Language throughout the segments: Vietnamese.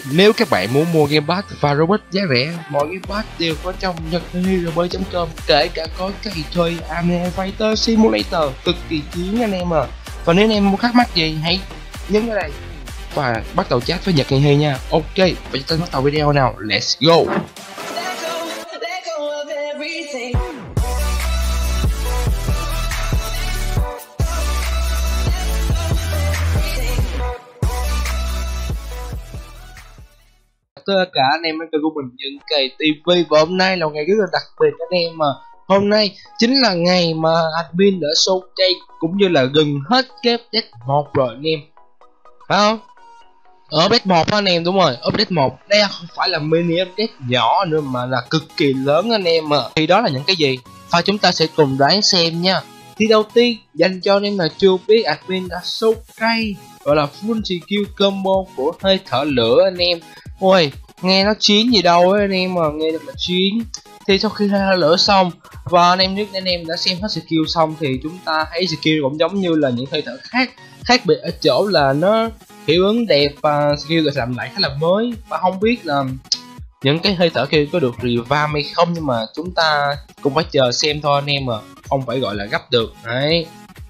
Nếu các bạn muốn mua gamepad và robot giá rẻ, mọi gamepad đều có trong nhật.com, kể cả có cày thuê Anime Fighter Simulator cực kỳ chiến anh em à. Và nếu anh em muốn thắc mắc gì hãy nhấn ở đây và bắt đầu chat với Nhật Ngày Hy nha. Ok, và chúng ta bắt đầu video nào. Let's go. Tất cả anh em đến kênh của mình Những Cày TV, và hôm nay là ngày rất là đặc biệt anh em mà. Hôm nay chính là ngày mà admin đã showcase cũng như là gần hết cái update 1 rồi anh em, phải không? Ở update 1 anh em, đúng rồi, update 1 đây không phải là mini update nhỏ nữa mà là cực kỳ lớn anh em mà. Thì đó là những cái gì? Và chúng ta sẽ cùng đoán xem nha. Thì đầu tiên dành cho anh em là chưa biết, admin đã showcase gọi là full skill combo của hơi thở lửa anh em. Ôi, nghe nó chiến gì đâu ấy anh em, mà nghe được là chiến. Thì sau khi hơi thở lửa xong và anh em đã xem hết skill xong thì chúng ta thấy skill cũng giống như là những hơi thở khác, khác biệt ở chỗ là nó hiệu ứng đẹp và skill được làm lại khá là mới. Và không biết là những cái hơi thở kia có được revamp hay không, nhưng mà chúng ta cũng phải chờ xem thôi anh em, mà không phải gọi là gấp được đấy.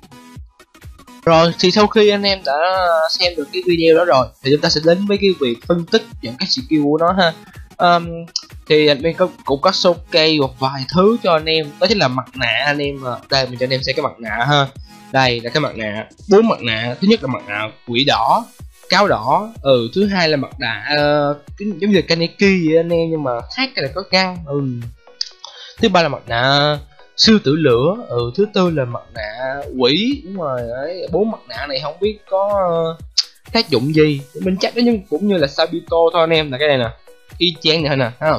Rồi thì sau khi anh em đã xem được cái video đó rồi thì chúng ta sẽ đến với cái việc phân tích những cái skill của nó ha. Thì anh em cũng có showcase một vài thứ cho anh em, đó chính là mặt nạ anh em. Đây mình cho anh em xem cái mặt nạ ha. Đây là cái mặt nạ, 4 mặt nạ. Thứ nhất là mặt nạ quỷ đỏ, cáo đỏ. Thứ hai là mặt nạ giống như Kaneki vậy anh em, nhưng mà khác cái này có găng. Thứ ba là mặt nạ sư tử lửa. Thứ tư là mặt nạ quỷ. Đúng rồi đấy, 4 mặt nạ này không biết có tác dụng gì mình chắc đó, nhưng cũng như là Sabito thôi anh em. Là cái này nè, y chang này nè, thấy không?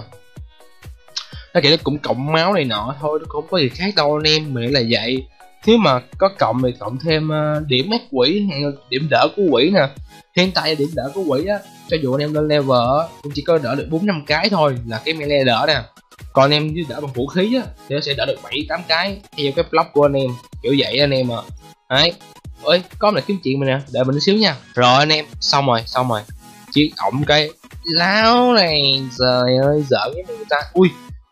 Nó kiểu nó cũng cộng máu này nọ thôi, nó không có gì khác đâu anh em, mình nghĩ là vậy. Nếu mà có cộng thì cộng thêm điểm mát quỷ hay điểm đỡ của quỷ nè. Hiện tại điểm đỡ của quỷ á, cho dù anh em lên level cũng chỉ có đỡ được 4-5 cái thôi, là cái melee đỡ nè. Còn anh em với đỡ bằng vũ khí á thì nó sẽ đỡ được 7-8 cái theo cái block của anh em, kiểu vậy anh em à. Đấy. Ơi, có lại kiếm chuyện mình nè, đợi mình xíu nha. Rồi anh em, xong rồi. Chỉ ổng cái láo này, trời ơi giỡn với người ta. Ui.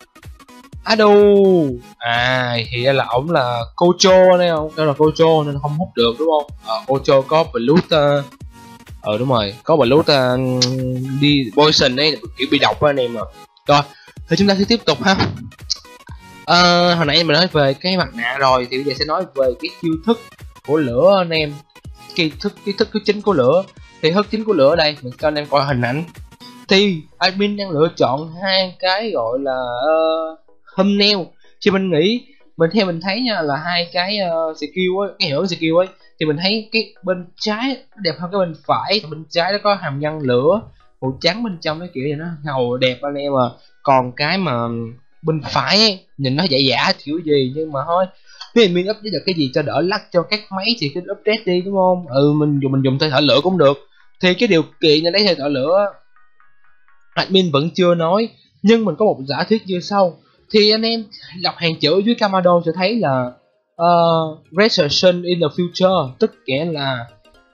Thì là ổng là Kocho đấy không? Đó là Kocho nên không hút được đúng không? Kocho có blood đúng rồi, có blood đi poison ấy, kiểu bị độc anh em à. Rồi, thì chúng ta sẽ tiếp tục ha. Hồi nãy mình nói về cái mặt nạ rồi, thì bây giờ sẽ nói về cái chiêu thức của lửa anh em. Cái thức thứ chính của lửa. Thì thức chính của lửa ở đây mình cho anh em coi hình ảnh. Thì admin đang lựa chọn hai cái gọi là thumbnail. Thì mình nghĩ, theo mình thấy nha, là hai cái skill ấy, cái hiệu ứng skill ấy, thì mình thấy cái bên trái đẹp hơn cái bên phải. Bên trái nó có hàm răng lửa màu trắng bên trong, cái kiểu này nó ngầu đẹp anh em à. Còn cái mà bên phải ấy, nhìn nó giả kiểu gì, nhưng mà thôi, nếu mình update được cái gì cho đỡ lắc cho các máy thì cứ update đi đúng không? Mình dùng hơi thở lửa cũng được. Thì cái điều kiện để lấy hơi thở lửa admin vẫn chưa nói, nhưng mình có một giả thuyết như sau. Thì anh em đọc hàng chữ dưới Kamado sẽ thấy là Resurrection in the future, tức nghĩa là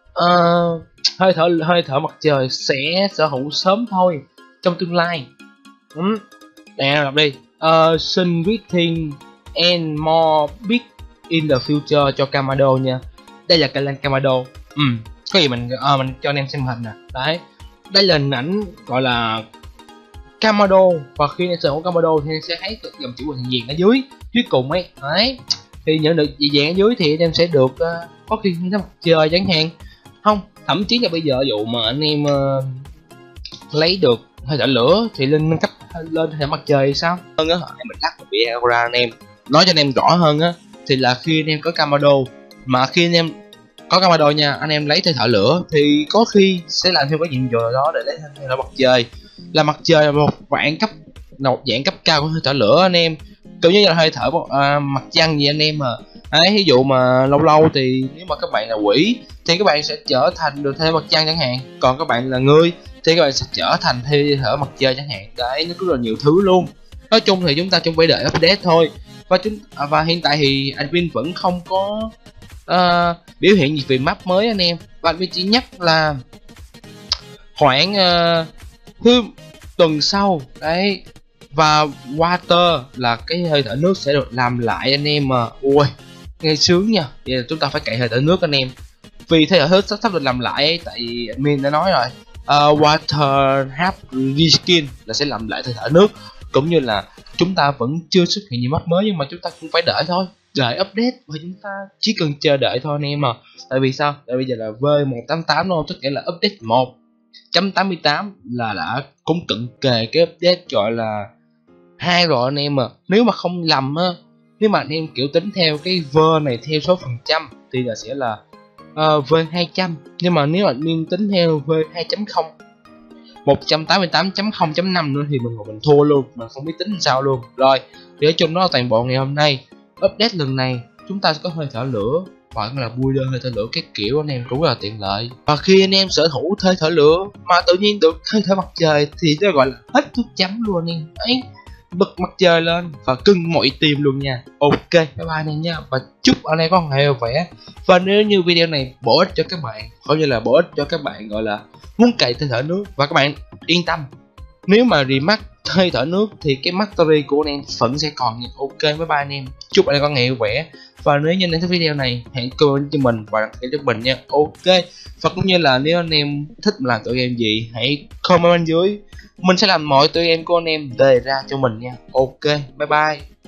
hơi thở mặt trời sẽ sở hữu sớm thôi trong tương lai. Nè, đọc đi. Sun waiting and more big in the future cho Kamado nha. Đây là cái Kamado. Có gì mình cho anh em xem hình nè. Đấy, đây là hình ảnh gọi là Kamado, và khi anh sở hữu Kamado thì anh sẽ thấy dòng chữ hình vàng ở dưới cùng ấy. Đấy, thì nhận được vàng ở dưới thì anh em sẽ được có khi nó mặt trời chẳng hạn. Không, thậm chí là bây giờ dụ mà anh em lấy được hơi thở lửa thì lên cấp lên hệ mặt trời sao hơn á. Mình lắc một video ra anh em nói cho anh em rõ hơn á, thì là khi anh em có Kamado, mà khi anh em có Kamado nha, anh em lấy hơi thở lửa thì có khi sẽ làm thêm cái nhiệm vụ đó để lấy thêm mặt trời. Là mặt trời là một dạng cấp cao của hơi thở lửa anh em, kiểu như là hơi thở mặt trăng gì anh em à. Đấy, ví dụ mà lâu thì nếu mà các bạn là quỷ thì các bạn sẽ trở thành được thêm mặt trăng chẳng hạn, còn các bạn là người thì các bạn sẽ trở thành hơi thở mặt trời chẳng hạn. Đấy, nó rất là nhiều thứ luôn. Nói chung thì chúng ta phải đợi update thôi. Và hiện tại thì admin vẫn không có biểu hiện gì về map mới anh em, và admin chỉ nhắc là khoảng thứ tuần sau đấy. Và water là cái hơi thở nước sẽ được làm lại anh em mà. Ui, nghe sướng nha. Vậy là chúng ta phải cậy hơi thở nước anh em, vì hơi thở nước sắp được làm lại ấy, tại vì admin đã nói rồi. Water have reskin là sẽ làm lại hơi thở nước, cũng như là chúng ta vẫn chưa xuất hiện nhiều mắt mới, nhưng mà chúng ta cũng phải đợi thôi, đợi update, và chúng ta chỉ cần chờ đợi thôi anh em à. Tại vì sao? Tại bây giờ là V188 thôi, tức nghĩa là update 1.88 là đã cũng cận kề cái update gọi là 2 rồi anh em à. Nếu mà không lầm á, nếu mà anh em kiểu tính theo cái V này theo số phần trăm thì là sẽ là V200, nhưng mà nếu mà anh tính theo V2.0 188.0.5 nữa thì mình thua luôn, mình không biết tính sao luôn. Rồi, thì ở chung đó là toàn bộ ngày hôm nay. Update lần này chúng ta sẽ có hơi thở lửa hoặc là boiler hơi thở lửa, cái kiểu anh em cũng rất là tiện lợi. Và khi anh em sở hữu hơi thở lửa mà tự nhiên được hơi thở mặt trời thì nó gọi là hết thuốc chấm luôn anh em ấy, bật mặt trời lên và cưng mọi tim luôn nha. Ok, bye bye anh em nha, và chúc anh em có một ngày vui vẻ. Và nếu như video này bổ ích cho các bạn, cũng như là bổ ích cho các bạn gọi là muốn cày hơi thở nước, và các bạn yên tâm, nếu mà remake hơi thở nước thì cái mastery của anh em vẫn sẽ còn. Ok, bye bye anh em, chúc anh em có ngày vui vẻ. Và nếu như anh em thích video này, hãy comment cho mình và đăng ký cho mình nha. Ok, và cũng như là nếu anh em thích làm tựa game gì, hãy comment bên dưới, mình sẽ làm mọi tựa game của anh em đề ra cho mình nha. Ok, bye bye.